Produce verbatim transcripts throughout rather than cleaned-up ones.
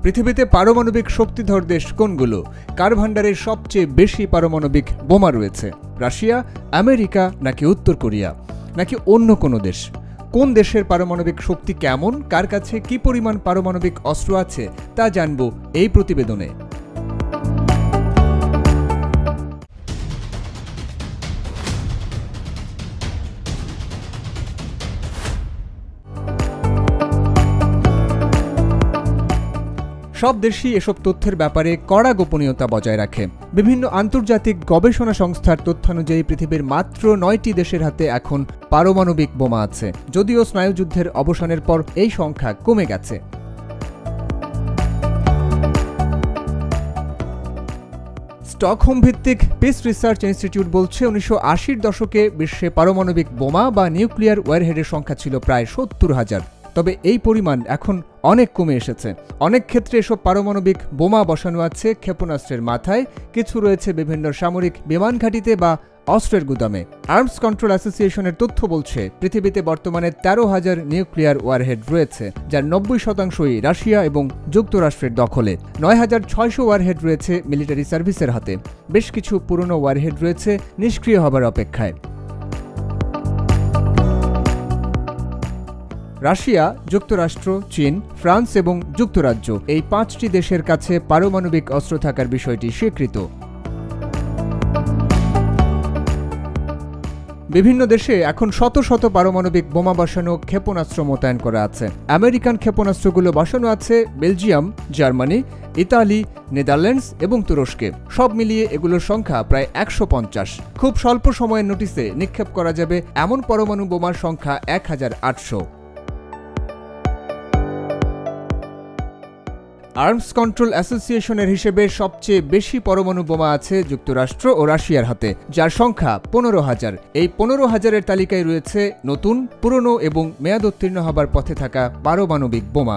পৃথিবীতে পারমাণবিক শক্তিধর দেশ কোনগুলো? কার ভাণ্ডারে সবচেয়ে বেশি পারমাণবিক বোমা রয়েছে? রাশিয়া, আমেরিকা নাকি উত্তর কোরিয়া, নাকি অন্য কোনো দেশ? কোন দেশের পারমাণবিক শক্তি কেমন, কার কাছে কি পরিমাণ পারমাণবিক অস্ত্র আছে তা জানব এই প্রতিবেদনে। সব দেশই এসব তথ্যের ব্যাপারে কড়া গোপনীয়তা বজায় রাখে। বিভিন্ন আন্তর্জাতিক গবেষণা সংস্থার তথ্যানুযায়ী পৃথিবীর মাত্র নয়টি দেশের হাতে এখন পারমাণবিক বোমা আছে, যদিও স্নায়ুযুদ্ধের অবসানের পর এই সংখ্যা কমে গেছে। স্টকহোম ভিত্তিক পিস রিসার্চ ইনস্টিটিউট বলছে, উনিশশো আশির দশকে বিশ্বে পারমাণবিক বোমা বা নিউক্লিয়ার ওয়ারহেডের সংখ্যা ছিল প্রায় সত্তর হাজার। তবে এই পরিমাণ এখন অনেক কমে এসেছে। অনেক ক্ষেত্রে এসব পারমাণবিক বোমা বসানো আছে ক্ষেপণাস্ত্রের মাথায়, কিছু রয়েছে বিভিন্ন সামরিক বিমান ঘাঁটিতে বা অস্ত্রের গুদামে। আর্মস কন্ট্রোল অ্যাসোসিয়েশনের তথ্য বলছে, পৃথিবীতে বর্তমানে তেরো হাজার নিউক্লিয়ার ওয়ারহেড রয়েছে, যার নব্বই শতাংশই রাশিয়া এবং যুক্তরাষ্ট্রের দখলে। নয় হাজার ছয়শো ওয়ারহেড রয়েছে মিলিটারি সার্ভিসের হাতে। বেশ কিছু পুরনো ওয়ারহেড রয়েছে নিষ্ক্রিয় হবার অপেক্ষায়। রাশিয়া, যুক্তরাষ্ট্র, চীন, ফ্রান্স এবং যুক্তরাজ্য এই পাঁচটি দেশের কাছে পারমাণবিক অস্ত্র থাকার বিষয়টি স্বীকৃত। বিভিন্ন দেশে এখন শত শত পারমাণবিক বোমা বসানো ক্ষেপণাস্ত্র মোতায়েন করা আছে। আমেরিকান ক্ষেপণাস্ত্রগুলো বসানো আছে বেলজিয়াম, জার্মানি, ইতালি, নেদারল্যান্ডস এবং তুরস্কে। সব মিলিয়ে এগুলোর সংখ্যা প্রায় একশো পঞ্চাশ। খুব স্বল্প সময়ের নোটিসে নিক্ষেপ করা যাবে এমন পরমাণু বোমার সংখ্যা এক হাজার আটশো। আর্মস কন্ট্রোল অ্যাসোসিয়েশনের হিসেবে সবচেয়ে বেশি পরমাণু বোমা আছে যুক্তরাষ্ট্র ও রাশিয়ার হাতে, যার সংখ্যা পনেরো হাজার। এই পনেরো হাজারের তালিকায় রয়েছে নতুন, পুরনো এবং মেয়াদোত্তীর্ণ হবার পথে থাকা পারমাণবিক বোমা।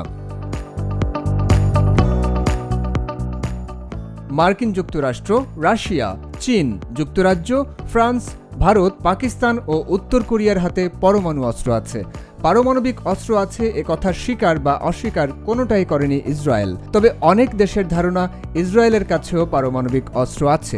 মার্কিন যুক্তরাষ্ট্র, রাশিয়া, চীন, যুক্তরাজ্য, ফ্রান্স, ভারত, পাকিস্তান ও উত্তর কোরিয়ার হাতে পরমাণু অস্ত্র আছে। পারমাণবিক অস্ত্র আছে এ কথা স্বীকার বা অস্বীকার কোনোটাই করেনি ইসরায়েল। তবে অনেক দেশের ধারণা ইসরায়েলের কাছেও পারমাণবিক অস্ত্র আছে।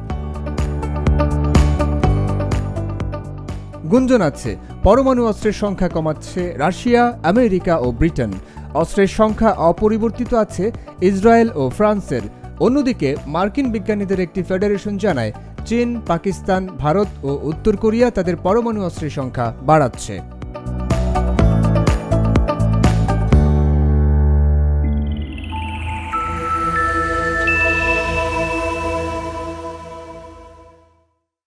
গুঞ্জন আছে পরমাণু অস্ত্রের সংখ্যা কমাচ্ছে রাশিয়া, আমেরিকা ও ব্রিটেন। অস্ত্রের সংখ্যা অপরিবর্তিত আছে ইসরায়েল ও ফ্রান্সের। অন্যদিকে মার্কিন বিজ্ঞানীদের একটি ফেডারেশন জানায়, চীন, পাকিস্তান, ভারত ও উত্তর কোরিয়া তাদের পরমাণু অস্ত্রের সংখ্যা বাড়াচ্ছে।